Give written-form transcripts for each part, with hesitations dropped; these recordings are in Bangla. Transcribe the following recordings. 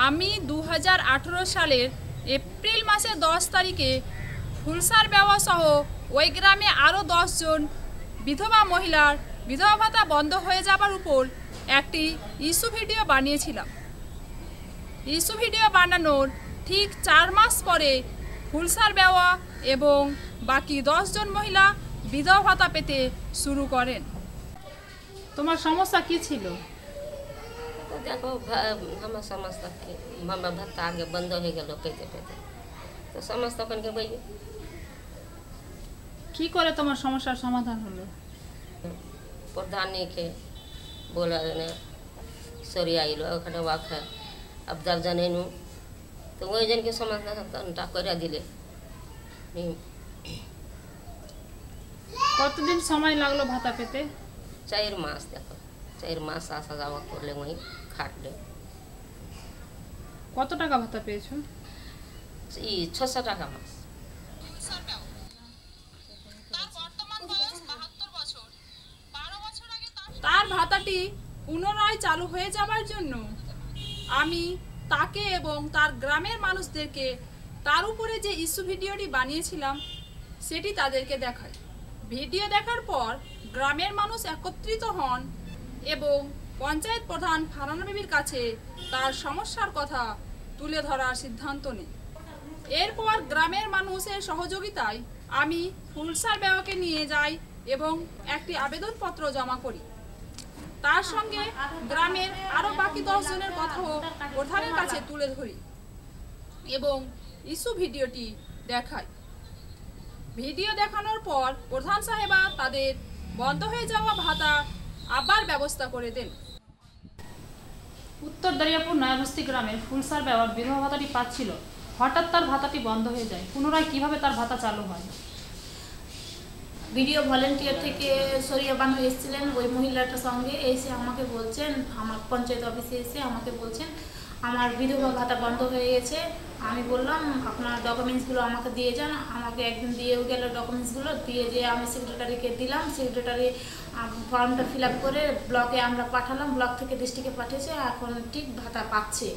আমি 2018 সালের এপ্রিল মাসের 10 তারিখে ফুলসার বেওয়া সহ ওই গ্রামে আরও 10 জন বিধবা মহিলার বিধবা ভাতা বন্ধ হয়ে যাবার উপর একটি ইস্যু ভিডিও বানিয়েছিলাম। ইস্যু ভিডিও বানানোর ঠিক 4 মাস পরে ফুলসার বেওয়া এবং বাকি 10 জন মহিলা বিধবা ভাতা পেতে শুরু করেন। তোমার সমস্যা কি ছিল? देखो हम समझता कि मामा भत्ता आगे बंद हो गया पेते पेते तो समझता अपन के भाई কি করে তোমার সমস্যার সমাধান হলো? प्रधान के बोला ने सॉरी आइलो ओखाने वाखा अब जब जाने नु तो वही जन के समझना था कर दिले। কতদিন সময় লাগলো ভাতা পেতে? 4 मास देखो 4 मास আসা যাওয়া করলে वही খাটলে। কত টাকা ভাতা পেয়েছো? 600 টাকা মাস। তার ভাতাটি পুনরায় চালু হয়ে যাবার জন্য আমি তাকে এবং তার গ্রামের মানুষদেরকে তার উপরে যে ইস্যু ভিডিওটি বানিয়েছিলাম সেটি তাদেরকে দেখাই। ভিডিও দেখার পর গ্রামের মানুষ একত্রিত হন এবং পঞ্চায়েত প্রধান ফারহানা বিবির কাছে তার সমস্যার কথা তুলে ধরার সিদ্ধান্ত নেই। এরপর গ্রামের মানুষের সহযোগিতায় আমি ফুলসার বেওয়াকে নিয়ে যাই এবং একটি আবেদনপত্র জমা করি। তার সঙ্গে গ্রামের আরও বাকি 10 জনের কথাও প্রধানের কাছে তুলে ধরি এবং ইস্যু ভিডিওটি দেখাই। ভিডিও দেখানোর পর প্রধান সাহেবা তাদের বন্ধ হয়ে যাওয়া ভাতা আবার ব্যবস্থা করে দেন। উত্তর দরিয়াপুর নয়াবস্তি গ্রামের ফুলসার বেওয়ার বিধবা ভাতাটি পাচ্ছিল, হঠাৎ তার ভাতাটি বন্ধ হয়ে যায়। পুনরায় কিভাবে তার ভাতা চালু হয়? ভিডিও ভলেন্টিয়ার থেকে সরিয়া বানু এসেছিলেন ওই মহিলাটার সঙ্গে এসে আমাকে বলছেন, আমার পঞ্চায়েত অফিসে এসে আমাকে বলছেন আমার বিধবা ভাতা বন্ধ হয়ে গেছে। আমি বললাম আপনার ডকুমেন্টসগুলো আমাকে দিয়ে যান। আমাকে একদিন দিয়েও গেল ডকুমেন্টসগুলো, দিয়ে যে আমি সেক্রেটারিকে দিলাম। সেক্রেটারি ফর্মটা ফিল আপ করে ব্লকে আমরা পাঠালাম, ব্লক থেকে ডিস্ট্রিক্টে পাঠিয়েছে, এখন ঠিক ভাতা পাচ্ছে।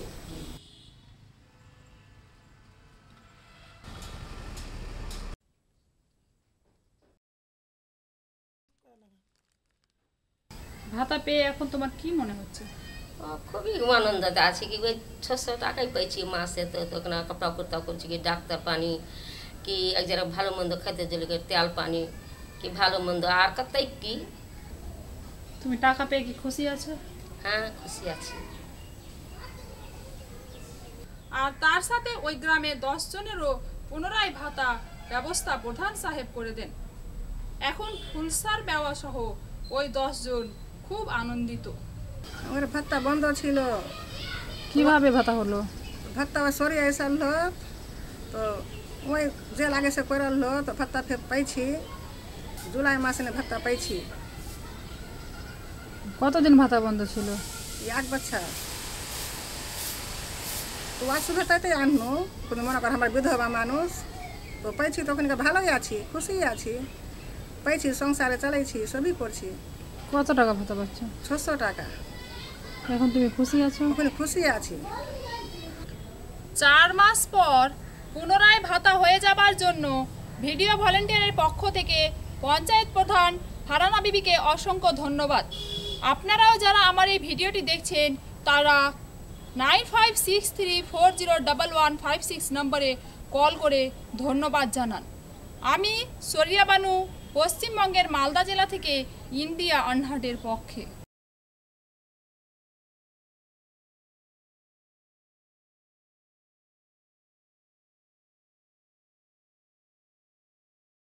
ভাতা পেয়ে এখন তোমার কি মনে হচ্ছে? খুবই আনন্দতে আছে কি ওই 600 টাকাই পাইছি মাসে। তো তখন কপড়া কুর্তা করছি কি ডাক্তার পানি কি এক যারা ভালো মন্দ খেতে চলে তেল পানি কি ভালো মন্দ আর কতই কি। তুমি টাকা পেয়ে কি খুশি আছো? হ্যাঁ খুশি আছি। আর তার সাথে ওই গ্রামে 10 জনেরও পুনরায় ভাতা ব্যবস্থা প্রধান সাহেব করে দেন। এখন ফুলসার বেওয়া সহ ওই 10 জন খুব আনন্দিত। আমার ভাতা বন্ধ ছিল। কিভাবে ভাতা হলো? ভাতা সরিয়ে আসলো তো ওই যে লাগে সে করলো তো ভাতা ফের পাইছি। জুলাই মাসে ভাতা পাইছি। কতদিন ভাতা বন্ধ ছিল? 1 বছর। তো অসুবিধাতে আনলো কোনো মনে কর আমার বিধবা মানুষ তো পাইছি, তখন ভালোই আছি, খুশি আছি, পাইছি, সংসারে চালাইছি, সবই করছি। কত টাকা ভাতা পাচ্ছ? 600 টাকা। এখন তুমি খুশি আছো? ওখানে খুশি আছি। 4 মাস পর পুনরায় ভাতা হয়ে যাবার জন্য ভিডিও ভলেন্টিয়ারের পক্ষ থেকে পঞ্চায়েত প্রধান ফারহানা বিবিকে অসংখ্য ধন্যবাদ। আপনারাও যারা আমার এই ভিডিওটি দেখছেন তারা 9563401156 নম্বরে কল করে ধন্যবাদ জানান। আমি সরিয়া বানু, পশ্চিমবঙ্গের মালদা জেলা থেকে ইন্ডিয়া আনহাটের পক্ষে।